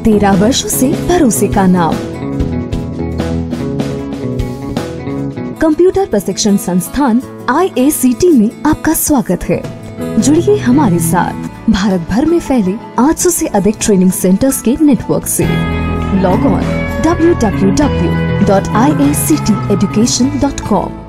13 वर्षों से भरोसे का नाम। कंप्यूटर प्रशिक्षण संस्थान IACT में आपका स्वागत है। जुड़िए हमारे साथ भारत भर में फैले 800 से अधिक ट्रेनिंग सेंटर्स के नेटवर्क से। Log on www.iacteducation.com।